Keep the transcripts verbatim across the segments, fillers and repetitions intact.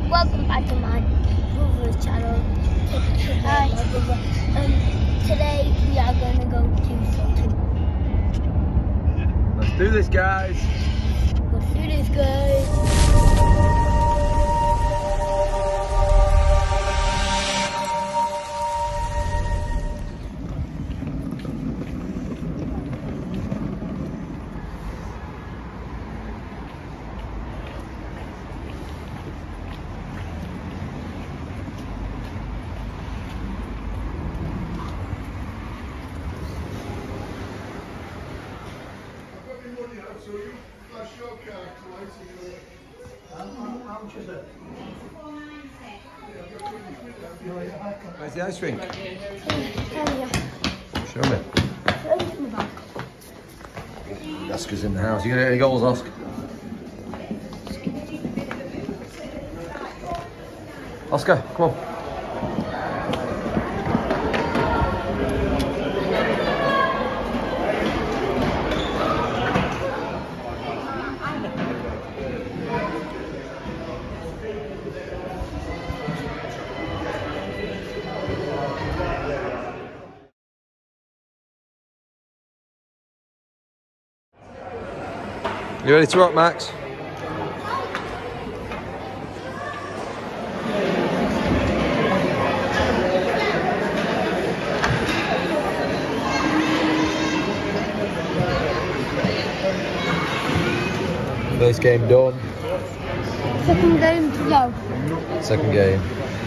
Welcome back to my brother's channel. Hi. My brother. Um, today we are going to go to Sutton. Let's do this, guys. Let's do this, guys. So you flash your card twice and you how much is it? Where's the ice rink? Yeah. Show me. Oscar's in the house. You gonna get any goals, Oscar? Oscar, come on. You ready to rock, Max? First game done. Second game to go. Second game.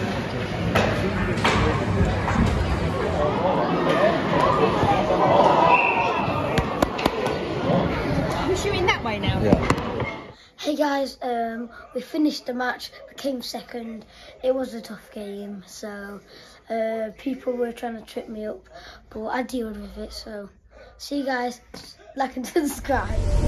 We're shooting that way now. Yeah. Hey guys, um, we finished the match, became second. It was a tough game, so uh, people were trying to trip me up, but I dealt with it. So, see you guys, like and subscribe.